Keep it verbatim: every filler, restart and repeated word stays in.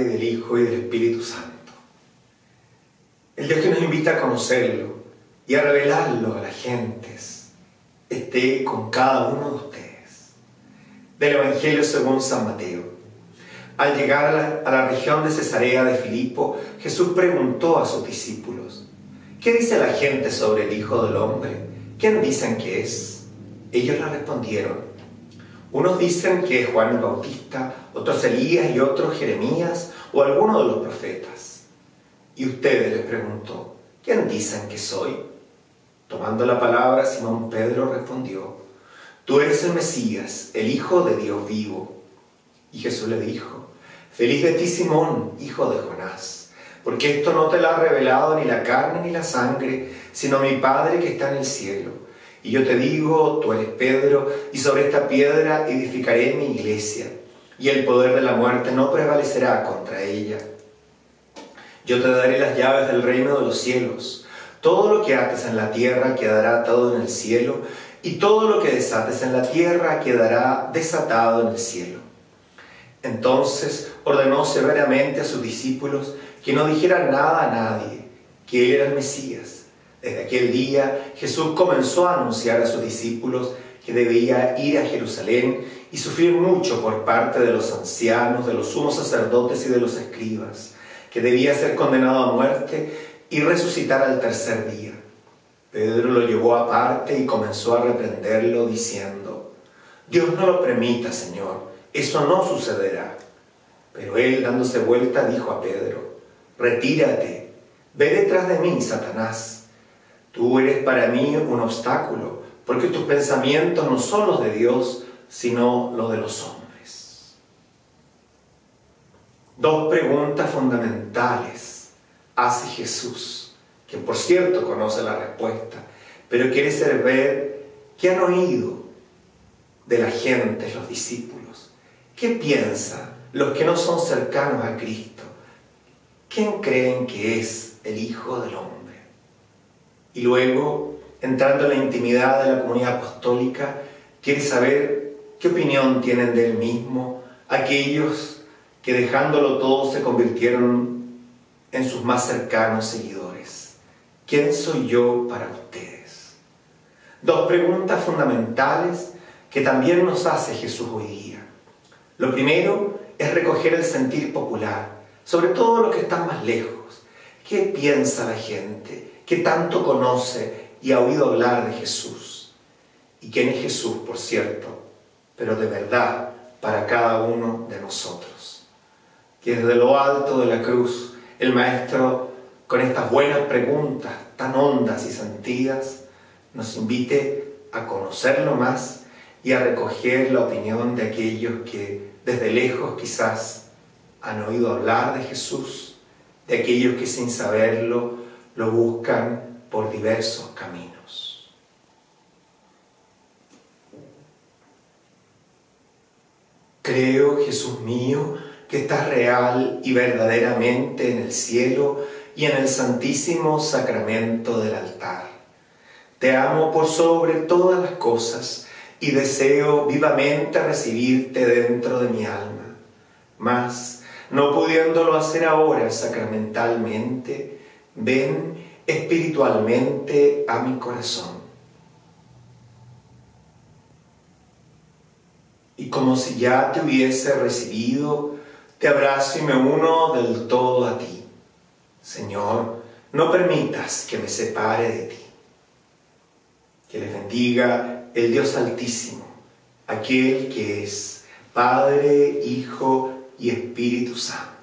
y del Hijo y del Espíritu Santo. El Dios que nos invita a conocerlo y a revelarlo a las gentes, esté con cada uno de ustedes. Del Evangelio según San Mateo. Al llegar a la, a la región de Cesarea de Filipo, Jesús preguntó a sus discípulos: ¿qué dice la gente sobre el Hijo del Hombre? ¿Quién dicen que es? Ellos le respondieron: unos dicen que es Juan el Bautista, otros Elías y otros Jeremías o alguno de los profetas. Y ustedes, les preguntó, ¿quién dicen que soy? Tomando la palabra, Simón Pedro respondió: tú eres el Mesías, el Hijo de Dios vivo. Y Jesús le dijo: feliz de ti, Simón, hijo de Jonás, porque esto no te lo ha revelado ni la carne ni la sangre, sino mi Padre que está en el cielo. Y yo te digo, tú eres Pedro, y sobre esta piedra edificaré mi iglesia, y el poder de la muerte no prevalecerá contra ella. Yo te daré las llaves del reino de los cielos. Todo lo que ates en la tierra quedará atado en el cielo, y todo lo que desates en la tierra quedará desatado en el cielo. Entonces ordenó severamente a sus discípulos que no dijeran nada a nadie, que él era el Mesías. Desde aquel día Jesús comenzó a anunciar a sus discípulos que debía ir a Jerusalén y sufrir mucho por parte de los ancianos, de los sumos sacerdotes y de los escribas, que debía ser condenado a muerte y resucitar al tercer día. Pedro lo llevó aparte y comenzó a reprenderlo diciendo: Dios no lo permita, Señor, eso no sucederá. Pero él, dándose vuelta, dijo a Pedro: retírate, ve detrás de mí, Satanás. Tú eres para mí un obstáculo, porque tus pensamientos no son los de Dios, sino los de los hombres. Dos preguntas fundamentales hace Jesús, que por cierto conoce la respuesta, pero quiere hacer ver qué han oído de la gente, los discípulos. ¿Qué piensan los que no son cercanos a Cristo? ¿Quién creen que es el Hijo del Hombre? Y luego, entrando en la intimidad de la comunidad apostólica, quiere saber qué opinión tienen de él mismo aquellos que, dejándolo todo, se convirtieron en sus más cercanos seguidores. ¿Quién soy yo para ustedes? Dos preguntas fundamentales que también nos hace Jesús hoy día. Lo primero es recoger el sentir popular, sobre todo los que están más lejos. ¿Qué piensa la gente? ¿Qué tanto conoce y ha oído hablar de Jesús? ¿Y quién es Jesús, por cierto? Pero de verdad, para cada uno de nosotros. Que desde lo alto de la cruz, el Maestro, con estas buenas preguntas tan hondas y sentidas, nos invite a conocerlo más y a recoger la opinión de aquellos que desde lejos quizás han oído hablar de Jesús, de aquellos que sin saberlo lo buscan por diversos caminos. Creo, Jesús mío, que estás real y verdaderamente en el cielo y en el santísimo sacramento del altar. Te amo por sobre todas las cosas y deseo vivamente recibirte dentro de mi alma. Mas, no pudiéndolo hacer ahora sacramentalmente, ven espiritualmente a mi corazón. Y como si ya te hubiese recibido, te abrazo y me uno del todo a ti. Señor, no permitas que me separe de ti. Que les bendiga el Dios Altísimo, aquel que es Padre, Hijo y Espíritu Santo.